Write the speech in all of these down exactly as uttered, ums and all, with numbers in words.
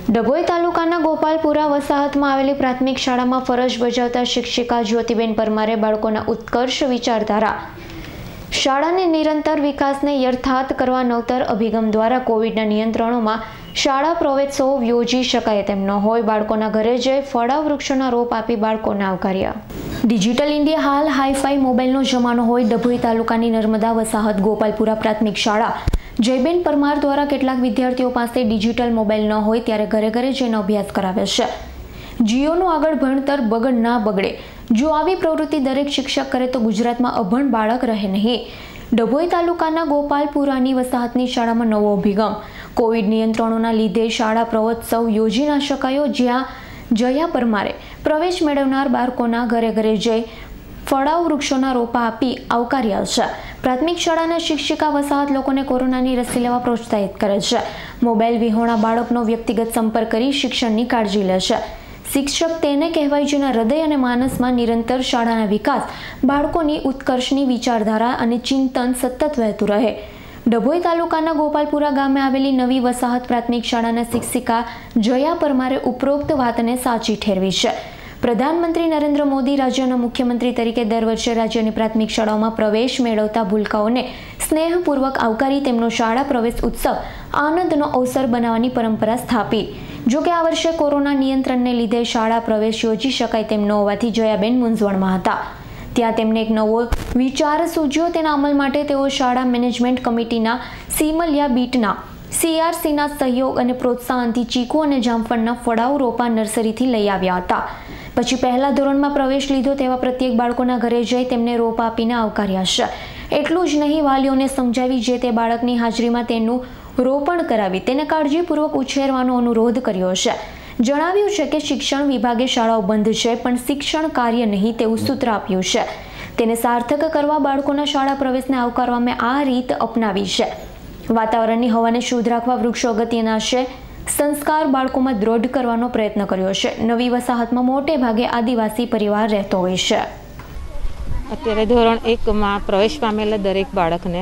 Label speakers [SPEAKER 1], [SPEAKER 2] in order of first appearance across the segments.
[SPEAKER 1] ડભોઈ તાલુકાના ગોપાલપુરા વસાહતમાં આવેલી પ્રાથમિક શાળામાં ફરજ બજાવતા શિક્ષિકા જ્યોતિબેન પરમારે બાળકોના ઉત્કર્ષ વિચારધારા શાળાને નિરંતર વિકાસને યથાર્થ કરવા નવતર અભિગમ દ્વારા કોવિડના નિયંત્રણોમાં શાળા પ્રવેશોત્સવ યોજી શકાય તેમ ન હોય બાળકોના ઘરે જઈ ફળા વૃક્ષોના રોપ આપી બાળકોને આવકાર્યા। ડિજિટલ ઇન્ડિયા હાલ હાઈફાઈ મોબાઈલનો જમાનો હોય ડભોઈ તાલુકાની નર્મદા વસાહત ગોપાલપુરા પ્રાથમિક શાળા જયબેન પરમાર દ્વારા કેટલાક વિદ્યાર્થીઓ પાસે ડિજિટલ મોબાઈલ ન હોય ત્યારે ઘરે ઘરે જઈને અભ્યાસ કરાવે છે। જીઓનું આગળ ભણતર બગડ ના બગડે જો આવી પ્રવૃત્તિ દરેક શિક્ષક કરે તો ગુજરાતમાં અભણ બાળક રહે નહીં। ડભોઈ તાલુકાના ગોપાલપુરાની વસાહતની શાળામાં નવો અભિગમ કોવિડ નિયંત્રણોના લીધે શાળા પ્રવેશોત્સવ યોજી ના શકાયો, જ્યાં જયા પરમારે પ્રવેશ મેળવનાર બાળકોના ઘરે ઘરે જઈ ફળાઉ વૃક્ષોના રોપા આપી આવકાર્યા છે। પ્રાથમિક શાળાના શિક્ષિકા વસાહત લોકોને કોરોનાની રસી લેવા પ્રોત્સાહિત કરે છે। મોબાઈલ વિહોણા બાળકનો વ્યક્તિગત સંપર્ક કરી શિક્ષણની કાળજી લે છે। શિક્ષક તેને કહેવાય જેના હૃદય અને માનસમાં નિરંતર શાળાના વિકાસ, બાળકોની ઉત્કર્ષની વિચારધારા અને ચિંતન સતત વહેતું રહે। ડભોઈ તાલુકાના ગોપાલપુરા ગામે આવેલી નવી વસાહત પ્રાથમિક શાળાના શિક્ષિકા જયા પરમારે ઉપરોક્ત વાતને સાચી ઠેરવી છે। પ્રધાનમંત્રી નરેન્દ્ર મોદી રાજ્યના મુખ્યમંત્રી તરીકે દર વર્ષે રાજ્યની પ્રાથમિક શાળાઓમાં પ્રવેશ મેળવતા ભૂલકાઓને સ્નેહપૂર્વક આવકારી તેમનો શાળા પ્રવેશ ઉત્સવ આનંદનો અવસર બનાવવાની પરંપરા સ્થાપી। જોકે આ વર્ષે કોરોના નિયંત્રણને લીધે શાળા પ્રવેશ યોજી શકાય તેમ ન હોવાથી જયાબેન મૂંઝવણમાં હતા। ત્યાં તેમને એક નવો વિચાર સૂઝ્યો। તેના અમલ માટે તેઓ શાળા મેનેજમેન્ટ કમિટીના સિમલિયા બીટના સીઆરસીના સહયોગ અને પ્રોત્સાહનથી ચીકુ અને જામફળના ફળાઉ રોપા નર્સરીથી લઈ આવ્યા હતા। પછી પહેલા ધોરણમાં પ્રવેશ લીધો તેવા પ્રત્યેક બાળકોના ઘરે જઈ તેમને રોપ આપીને આવકાર્યા છે। એટલું જ નહીં, વાલીઓને સમજાવી જે તે બાળકની હાજરીમાં તેનું રોપણ કરાવી તેને કાળજીપૂર્વક ઉછેરવાનો અનુરોધ કર્યો છે। જણાવ્યું છે કે શિક્ષણ વિભાગે શાળાઓ બંધ છે પણ શિક્ષણ કાર્ય નહીં તેવું સૂત્ર આપ્યું છે। તેને સાર્થક કરવા બાળકોના શાળા પ્રવેશને આવકારવામાં આ રીત અપનાવી છે। વાતાવરણની હવાને શુદ્ધ રાખવા વૃક્ષો અગત્યના છે। સંસ્કાર બાળકોમાં દ્રઢ કરવાનો પ્રયત્ન કર્યો છે। નવી વસાહતમાં મોટે ભાગે આદિવાસી પરિવાર રહેતો હોય છે।
[SPEAKER 2] અત્યારે ધોરણ એકમાં પ્રવેશ પામેલા દરેક બાળકને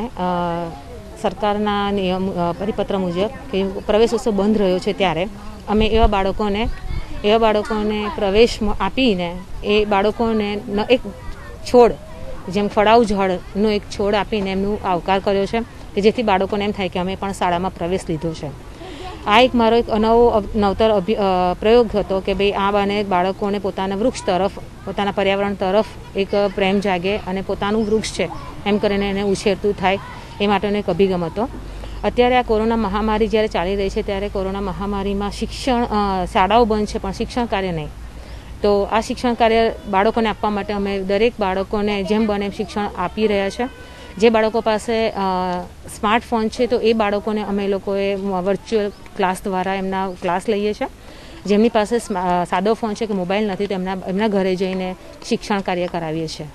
[SPEAKER 2] સરકારના નિયમ પરિપત્ર મુજબ કે પ્રવેશોત્સવ બંધ રહ્યો છે ત્યારે અમે એવા બાળકોને એવા બાળકોને પ્રવેશ આપીને એ બાળકોને એક છોડ જેમ ફળાઉ ઝાડનો એક છોડ આપીને એમનું આવકાર કર્યો છે કે જેથી બાળકોને એમ થાય કે અમે પણ શાળામાં પ્રવેશ લીધો છે। આ એક મારો એક નવો નવતર પ્રયોગ હતો કે ભાઈ આ બને બાળકોને પોતાના વૃક્ષ તરફ, પોતાના પર્યાવરણ તરફ એક પ્રેમ જાગે અને પોતાનું વૃક્ષ છે એમ કરીને એને ઉછેરતું થાય એ માટેનો એક અભિગમ હતો। અત્યારે આ કોરોના મહામારી જ્યારે ચાલી રહી છે ત્યારે કોરોના મહામારીમાં શિક્ષણ શાળાઓ બંધ છે પણ શિક્ષણ કાર્ય નહીં, તો આ શિક્ષણ કાર્ય બાળકોને આપવા માટે અમે દરેક બાળકોને જેમ બને એમ શિક્ષણ આપી રહ્યા છે। જે બાળકો પાસે સ્માર્ટફોન છે તો એ બાળકોને અમે લોકોએ વર્ચ્યુઅલ ક્લાસ દ્વારા એમના ક્લાસ લઈએ છીએ। જેમની પાસે સાદો ફોન છે કે મોબાઈલ નથી તો એમના એમના ઘરે જઈને શિક્ષણ કાર્ય કરાવીએ છીએ।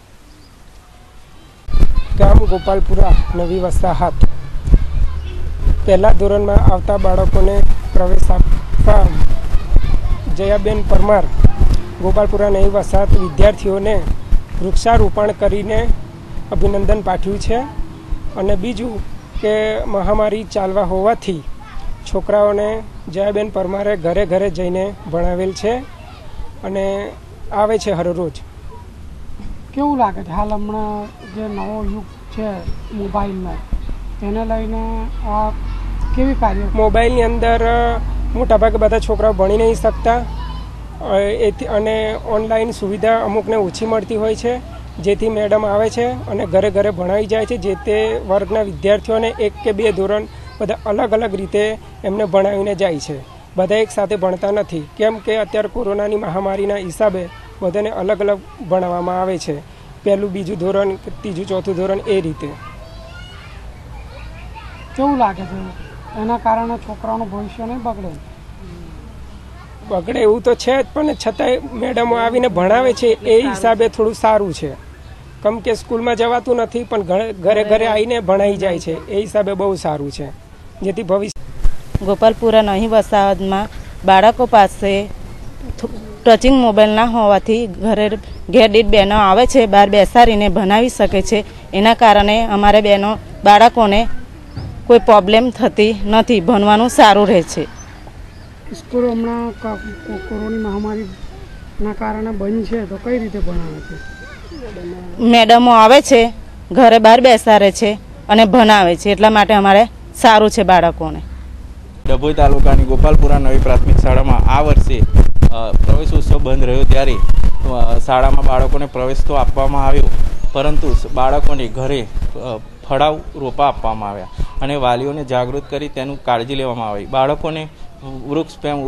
[SPEAKER 3] ગામ ગોપાલપુરા નવી વસાહત પહેલા ધોરણમાં આવતા બાળકોને પ્રવેશ આપવા જયાબેન પરમાર ગોપાલપુરા નવી વસાહત વિદ્યાર્થીઓને વૃક્ષારોપણ કરીને અભિનંદન પાઠવ્યું છે। અને બીજું કે મહામારી ચાલવા હોવાથી છોકરાઓને જયાબેન પરમારે ઘરે ઘરે જઈને ભણાવેલ છે અને આવે છે હરરોજ।
[SPEAKER 4] કેવું લાગે છે હાલ હમણાં જે નવો યુગ છે મોબાઈલનો તેને લઈને આ કેવી કાર્ય?
[SPEAKER 3] મોબાઈલની અંદર મોટાભાગે બધા છોકરાઓ ભણી નહીં શકતા એથી અને ઓનલાઈન સુવિધા અમુકને ઓછી મળતી હોય છે, જેથી મેડમ આવે છે અને ઘરે ઘરે ભણાવી જાય છે। જે તે વર્ગના વિદ્યાર્થીઓને એક કે બે ધોરણ બધા અલગ અલગ રીતે એમને ભણાવીને જાય છે। બધા એક સાથે ભણતા નથી, કેમ કે અત્યારે કોરોનાની મહામારીના હિસાબે બધાને અલગ અલગ ભણાવવામાં આવે છે। પહેલું બીજું ધોરણ, ત્રીજું ચોથું ધોરણ એ રીતે।
[SPEAKER 4] કેવું લાગે છે એના કારણે છોકરાઓનું ભવિષ્ય નહીં બગડે?
[SPEAKER 3] બગડે એવું તો છે જ, પણ છતાંય મેડમો આવીને ભણાવે છે એ હિસાબે થોડું સારું છે। કમ કે સ્કૂલમાં જવાતું નથી પણ ઘરે ઘરે આવીને ભણાઈ જાય છે એ હિસાબે બહુ સારું છે, જેથી ભવિષ્ય
[SPEAKER 5] ગોપાલપુરા નહીં વસાહતમાં બાળકો પાસે ટચિંગ મોબાઈલ ના હોવાથી ઘરે ઘેર દીઠ બહેનો આવે છે, બહાર બેસાડીને ભણાવી શકે છે। એના કારણે અમારે બહેનો બાળકોને કોઈ પ્રોબ્લેમ થતી નથી, ભણવાનું સારું રહે છે।
[SPEAKER 4] સ્કૂલ હમણાં કોરોના મહામારીના કારણે બંધ છે, તો કઈ રીતે ભણાવે છે?
[SPEAKER 5] મેડમો આવે છે, ઘરે બહાર બેસાડે છે અને ભણાવે છે, એટલા માટે અમારે સારું છે બાળકોને.
[SPEAKER 6] ડભોઈ તાલુકાની ગોપાલપુરા નવી પ્રાથમિક શાળામાં આ વર્ષે પ્રવેશોત્સવ બંધ રહ્યો ત્યારે શાળામાં બાળકોને પ્રવેશ તો આપવામાં આવ્યો, પરંતુ બાળકોને ઘરે ફળાવ રોપા આપવામાં આવ્યા અને વાલીઓને જાગૃત કરી તેનું કાળજી લેવામાં આવી. બાળકોને વૃક્ષ પ્રેમ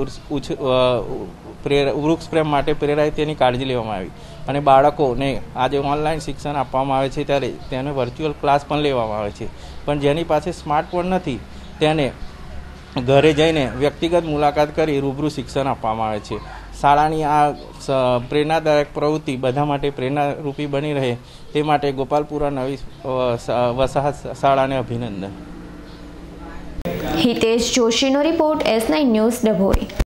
[SPEAKER 6] વૃક્ષ પ્રેમ માટે પ્રેરાય તેની કાળજી લેવામાં આવી અને બાળકોને આજે ઓનલાઈન શિક્ષણ આપવામાં આવે છે ત્યારે તેને વર્ચ્યુઅલ ક્લાસ પણ લેવામાં આવે છે, પણ જેની પાસે સ્માર્ટફોન નથી તેને ઘરે જઈને વ્યક્તિગત મુલાકાત કરી રૂબરૂ શિક્ષણ આપવામાં આવે છે. શાળાની આ પ્રેરણાદાયક પ્રવૃત્તિ બધા માટે પ્રેરણારૂપી બની રહે તે માટે ગોપાલપુરા નવી વસાહત શાળાને અભિનંદન.
[SPEAKER 1] હિતેશ જોશીનો report, S nine news, Dabhoi.